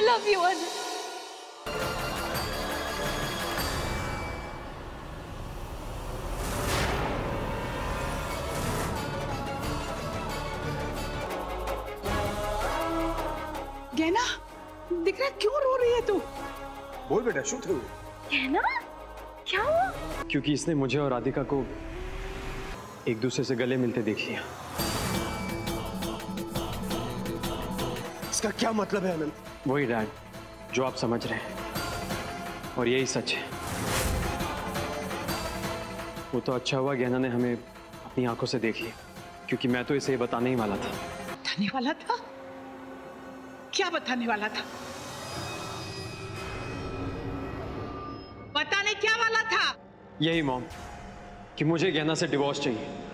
I love you, Anand. गहना, दिख रहा क्यों रो रही है तू? बोल बेटा, शू थ्रू? गहना, क्या हुआ? क्योंकि इसने मुझे और राधिका को एक दूसरे से गले मिलते देख लिया। इसका क्या मतलब है आनंद? वही डैड जो आप समझ रहे हैं, और यही सच है। वो तो अच्छा हुआ गहना ने हमें अपनी आंखों से देख लिया, क्योंकि मैं तो इसे बताने ही वाला था। बताने वाला था? क्या बताने वाला था? बताने क्या वाला था? यही मॉम, कि मुझे गहना से डिवोर्स चाहिए।